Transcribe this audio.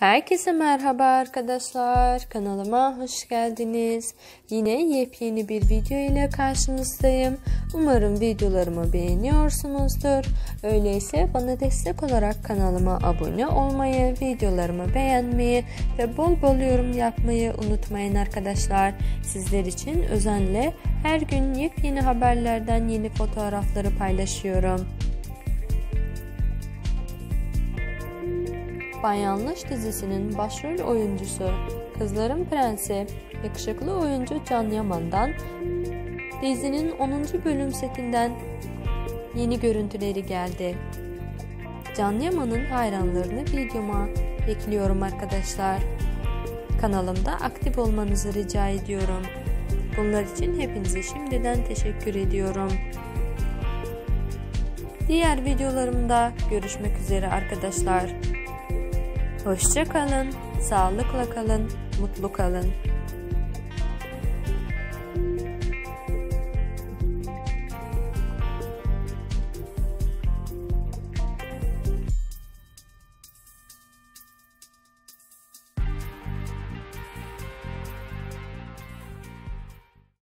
Herkese merhaba arkadaşlar, kanalıma hoş geldiniz. Yine yepyeni bir video ile karşınızdayım. Umarım videolarımı beğeniyorsunuzdur. Öyleyse bana destek olarak kanalıma abone olmayı, videolarımı beğenmeyi ve bol bol yorum yapmayı unutmayın arkadaşlar. Sizler için özenle her gün yepyeni haberlerden yeni fotoğrafları paylaşıyorum. Bay Yanlış dizisinin başrol oyuncusu, Kızların Prensi, yakışıklı oyuncu Can Yaman'dan dizinin 10. bölüm setinden yeni görüntüleri geldi. Can Yaman'ın hayranlarını videoma bekliyorum arkadaşlar. Kanalımda aktif olmanızı rica ediyorum. Bunlar için hepinize şimdiden teşekkür ediyorum. Diğer videolarımda görüşmek üzere arkadaşlar. Hoşça kalın, sağlıkla kalın, mutlu kalın.